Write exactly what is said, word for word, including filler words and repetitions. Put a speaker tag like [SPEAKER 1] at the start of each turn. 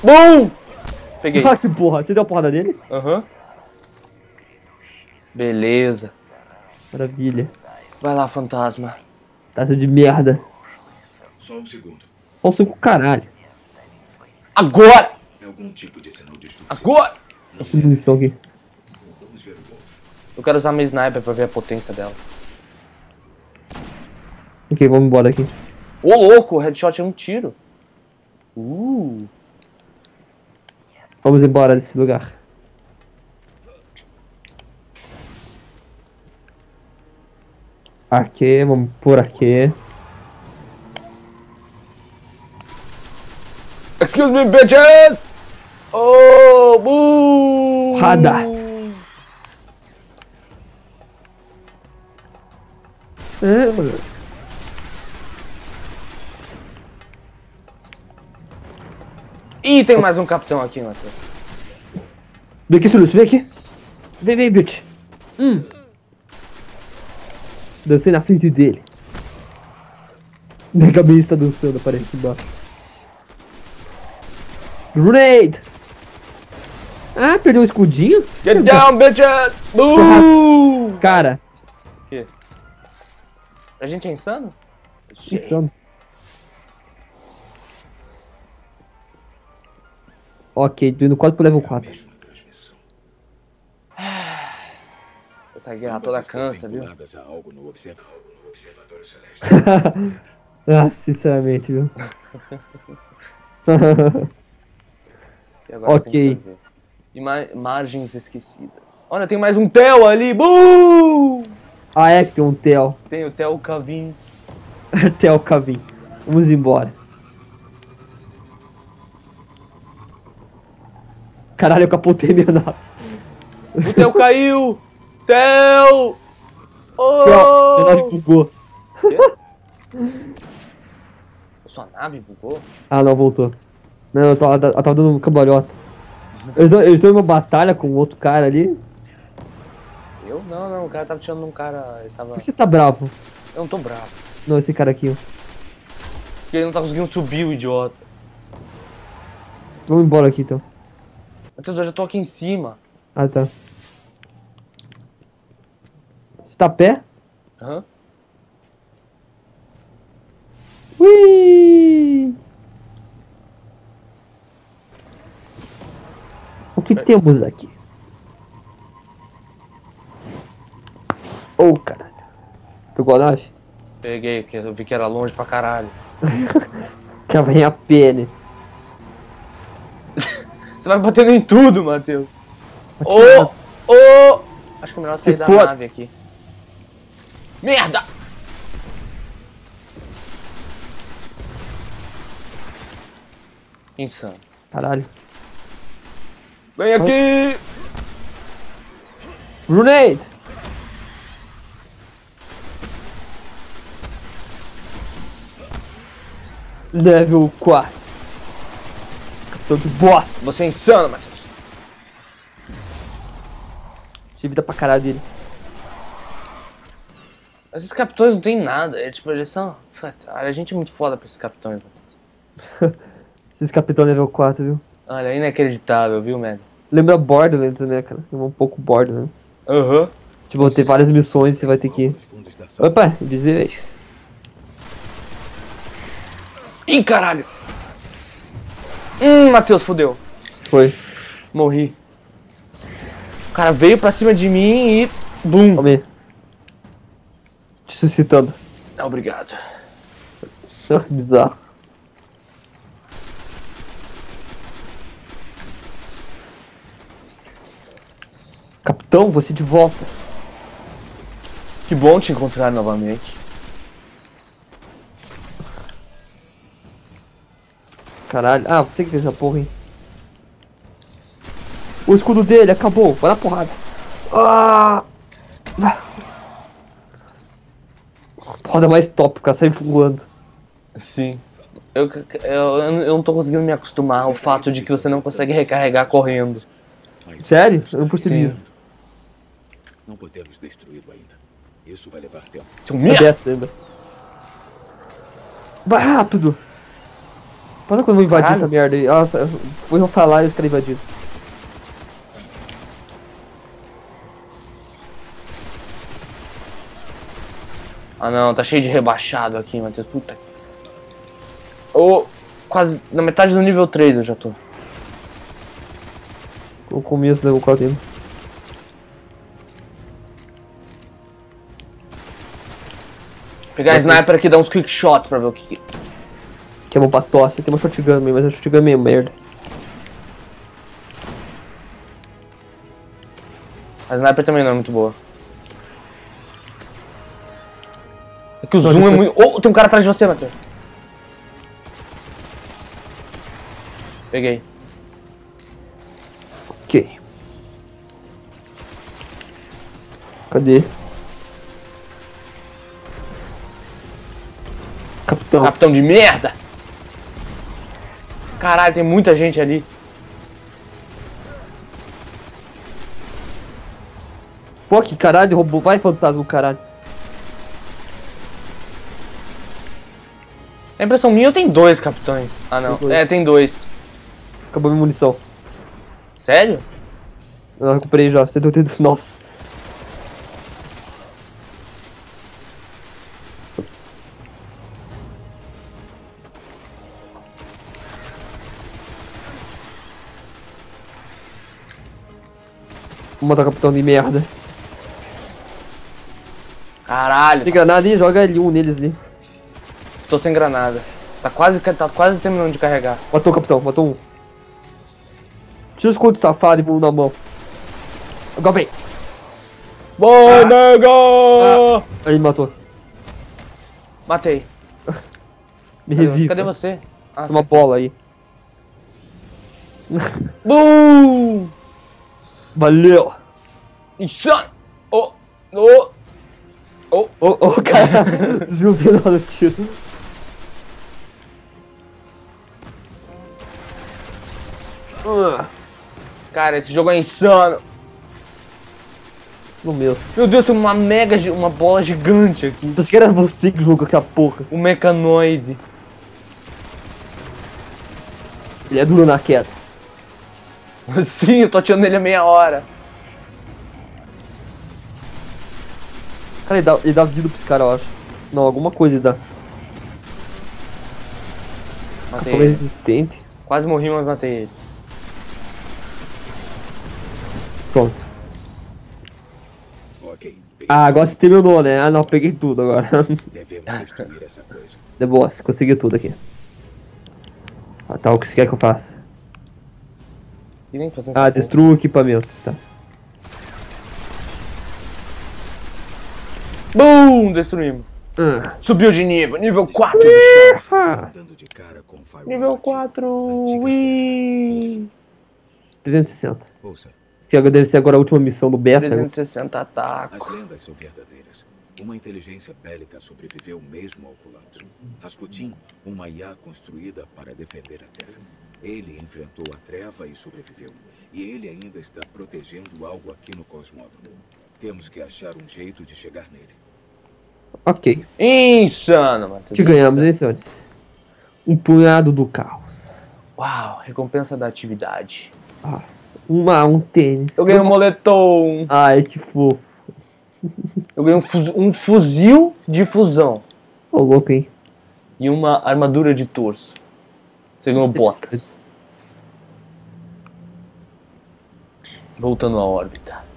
[SPEAKER 1] Bum! Peguei.
[SPEAKER 2] Ah, que porra. Você deu a porrada dele?
[SPEAKER 1] Aham. Uhum. Beleza.
[SPEAKER 2] Maravilha.
[SPEAKER 1] Vai lá, fantasma.
[SPEAKER 2] Taça de merda.
[SPEAKER 3] Só um segundo.
[SPEAKER 2] Só um cinco caralho.
[SPEAKER 1] Agora!
[SPEAKER 3] É algum tipo de sinal de destruição.
[SPEAKER 1] Agora!
[SPEAKER 2] Essa munição aqui.
[SPEAKER 3] Vamos ver o outro.
[SPEAKER 1] Eu quero usar minha sniper pra ver a potência dela.
[SPEAKER 2] Ok, vamos embora aqui.
[SPEAKER 1] Ô, louco, o headshot é um tiro. Uh.
[SPEAKER 2] Vamos embora desse lugar. Aqui, vamos por aqui.
[SPEAKER 1] Excuse me, bitches! Oh, boo!
[SPEAKER 2] Rada. É, mano.
[SPEAKER 1] Ih, tem mais um capitão aqui, Matheus.
[SPEAKER 2] Vem aqui, Lúcio, vem aqui. Vem, vem, bitch. Hum. Dancei na frente dele. Mega Man está dançando, aparece embaixo. Grenade! Ah, perdeu o escudinho?
[SPEAKER 1] Get down, bitches! Boo!
[SPEAKER 2] Cara,
[SPEAKER 1] O quê? A gente é insano?
[SPEAKER 2] insano. Ok, tô indo quase pro level quatro.
[SPEAKER 1] Essa guerra toda cansa, viu?
[SPEAKER 3] Vinculadas a algo no observa- no Observatório Celeste.
[SPEAKER 2] Ah, sinceramente, viu?
[SPEAKER 1] E agora
[SPEAKER 2] Ok.
[SPEAKER 1] tem que fazer. Ima Imagens esquecidas. Olha, tem mais um Theo ali! Boo!
[SPEAKER 2] Ah, é que tem um Theo.
[SPEAKER 1] Tem o Theo Cavin.
[SPEAKER 2] Theo Cavin. Vamos embora. Caralho, eu capotei minha nave.
[SPEAKER 1] O Theo caiu! Theo! Oh!
[SPEAKER 2] Theo, minha nave bugou.
[SPEAKER 1] Quê? Sua nave bugou?
[SPEAKER 2] Ah, não, voltou. Não, eu tava, eu tava dando cambalhota. Eu estou, eu estou em uma batalha com outro cara ali.
[SPEAKER 1] Eu? Não, não, o cara tava tirando um cara. Ele tava.
[SPEAKER 2] Por que você tá bravo?
[SPEAKER 1] Eu não tô bravo.
[SPEAKER 2] Não, esse cara aqui, ó.
[SPEAKER 1] Porque ele não tá conseguindo subir, o idiota.
[SPEAKER 2] Vamos embora aqui, então.
[SPEAKER 1] Matheus, eu já tô aqui em cima.
[SPEAKER 2] Ah, tá. Você tá a pé?
[SPEAKER 1] Aham.
[SPEAKER 2] Ui! O que temos aqui? Oh, caralho. Pegou a nave?
[SPEAKER 1] Peguei, porque eu vi que era longe pra caralho.
[SPEAKER 2] Que vem a pena.
[SPEAKER 1] Você vai batendo em tudo, Matheus. Ô!
[SPEAKER 2] Ô,
[SPEAKER 1] Ô! Acho que é melhor sair
[SPEAKER 2] Se
[SPEAKER 1] da
[SPEAKER 2] for-
[SPEAKER 1] nave aqui. Merda! Insano.
[SPEAKER 2] Caralho.
[SPEAKER 1] Vem aqui!
[SPEAKER 2] Grenade! Level quatro. Capitão de bosta.
[SPEAKER 1] Você é insano, Matheus.
[SPEAKER 2] Tinha vida pra caralho dele.
[SPEAKER 1] Esses capitões não tem nada. Eles, tipo, eles são. A gente é muito foda pra esses capitões, Matheus.
[SPEAKER 2] Esses capitão level quatro, viu?
[SPEAKER 1] Olha, inacreditável, viu, man?
[SPEAKER 2] Lembra Borderlands, né, cara? Lembra um pouco Borderlands.
[SPEAKER 1] Aham.
[SPEAKER 2] Tipo, tem várias missões e você vai ter que...
[SPEAKER 3] Os fundos da sala.
[SPEAKER 2] Opa, dizer.
[SPEAKER 1] Ih, caralho! Hum, Matheus, fudeu.
[SPEAKER 2] Foi.
[SPEAKER 1] Morri. O cara veio pra cima de mim e... Bum!
[SPEAKER 2] Calma aí. Te suscitando.
[SPEAKER 1] Ah, obrigado.
[SPEAKER 2] Ah, bizarro. Capitão, você de volta.
[SPEAKER 1] Que bom te encontrar novamente.
[SPEAKER 2] Caralho. Ah, você que fez essa porra, hein? O escudo dele acabou. Vai na porrada. Ah! Porrada mais top, o cara sai voando.
[SPEAKER 1] Sim. Eu, eu, eu não tô conseguindo me acostumar ao fato de que você não consegue recarregar correndo.
[SPEAKER 3] Mas
[SPEAKER 2] Sério? Eu não percebi
[SPEAKER 1] Sim.
[SPEAKER 2] isso.
[SPEAKER 3] não podemos destruí-lo ainda. Isso vai levar tempo.
[SPEAKER 1] Seu
[SPEAKER 2] É
[SPEAKER 1] merda!
[SPEAKER 2] dessa ainda. Vai rápido! Para quando eu vou invadir
[SPEAKER 1] Caralho.
[SPEAKER 2] essa merda aí. Nossa, eu vou falar e os caras invadiram.
[SPEAKER 1] Ah não, tá cheio de rebaixado aqui, Matheus. Puta. Ô, quase na metade do nível três eu já tô.
[SPEAKER 2] O começo do level quatro ainda.
[SPEAKER 1] Pegar a sniper aqui e dar uns quick shots pra ver o que.
[SPEAKER 2] Que é bom pra tosse. Tem uma shotgun mesmo, mas a shotgun é meio merda.
[SPEAKER 1] A sniper também não é muito boa. É que o zoom é muito. Oh, tem um cara atrás de você, Matheus. Peguei.
[SPEAKER 2] Ok. Cadê? Capitão.
[SPEAKER 1] Capitão de merda! Caralho, tem muita gente ali.
[SPEAKER 2] Pô, que caralho, roubou. Vai, fantasma, caralho.
[SPEAKER 1] A impressão minha ou tem dois capitães? Ah não,
[SPEAKER 2] Tem dois.
[SPEAKER 1] é, tem dois.
[SPEAKER 2] Acabou minha munição.
[SPEAKER 1] Sério?
[SPEAKER 2] Eu recuperei já. cento e oitenta. Nossa. Nossa. Vou matar o capitão de merda.
[SPEAKER 1] Caralho,
[SPEAKER 2] Tem granada aí, joga L um neles ali.
[SPEAKER 1] tô sem granada. Tá quase, tá quase terminando de carregar.
[SPEAKER 2] Matou o capitão, matou um. Tira o escudo safado e vamos na mão. Agora vem.
[SPEAKER 1] Boa, nega!
[SPEAKER 2] Aí ele matou.
[SPEAKER 1] Matei.
[SPEAKER 2] Me
[SPEAKER 1] Cadê,
[SPEAKER 2] revive.
[SPEAKER 1] cadê você? Ah,
[SPEAKER 2] Tem uma bola aí.
[SPEAKER 1] Boom!
[SPEAKER 2] Valeu.
[SPEAKER 1] Insano! Oh! Oh! Oh!
[SPEAKER 2] Ô, ô, cara. Desviou o final do tiro. Uh,
[SPEAKER 1] Cara, esse jogo é insano!
[SPEAKER 2] Isso no meu.
[SPEAKER 1] Meu Deus, tem uma mega, gi- uma bola gigante aqui.
[SPEAKER 2] Pensei que era você que jogou aquela porra.
[SPEAKER 1] Um mecanoide.
[SPEAKER 2] Ele é duro na queda.
[SPEAKER 1] Sim, eu tô atirando nele há meia hora.
[SPEAKER 2] Cara, ele dá, ele dá vida pra esse cara, eu acho. Não, alguma coisa ele dá.
[SPEAKER 1] Matei
[SPEAKER 2] Capão
[SPEAKER 1] ele.
[SPEAKER 2] resistente.
[SPEAKER 1] Quase morri, mas matei ele.
[SPEAKER 3] Ok.
[SPEAKER 2] Pronto.
[SPEAKER 3] Peguei
[SPEAKER 2] Ah, agora você terminou, né? Ah, não, peguei tudo agora.
[SPEAKER 3] Devemos destruir essa coisa.
[SPEAKER 2] The Boss, conseguiu tudo aqui. Ah, tá, o que você quer que eu faça?
[SPEAKER 1] E nem fazendo
[SPEAKER 2] Ah,
[SPEAKER 1] essa
[SPEAKER 2] destrua o equipamento, tá.
[SPEAKER 1] porra. Boom! Destruímos.
[SPEAKER 2] Ah.
[SPEAKER 1] Subiu de nível. Nível quatro do chão.
[SPEAKER 2] Ah,
[SPEAKER 3] Dando de cara com Firewatch.
[SPEAKER 1] Nível quatro.
[SPEAKER 3] Antiga
[SPEAKER 1] Ui.
[SPEAKER 2] trezentos e sessenta.
[SPEAKER 3] Ouça,
[SPEAKER 2] Esse agora deve ser agora a última missão do beta. né?
[SPEAKER 1] trezentos e sessenta
[SPEAKER 3] as
[SPEAKER 1] ataco.
[SPEAKER 3] lendas são verdadeiras. Uma inteligência bélica sobreviveu mesmo ao colapso. Rasputin, uma I A construída para defender a Terra. Ele enfrentou a treva e sobreviveu. E ele ainda está protegendo algo aqui no Cosmódromo. Temos que achar um jeito de chegar nele.
[SPEAKER 2] Ok.
[SPEAKER 1] Insano,
[SPEAKER 2] O
[SPEAKER 1] Matheus.
[SPEAKER 2] que ganhamos,
[SPEAKER 1] Insano.
[SPEAKER 2] hein, senhores? Um punhado do caos.
[SPEAKER 1] Uau, recompensa da atividade.
[SPEAKER 2] Nossa. Uma, um tênis.
[SPEAKER 1] Eu ganhei um moletom.
[SPEAKER 2] Ai, que fofo.
[SPEAKER 1] Eu ganhei um, fuz- um fuzil de fusão.
[SPEAKER 2] Ô, louco, hein?
[SPEAKER 1] E uma armadura de torso. Você ganhou botas. Voltando à órbita.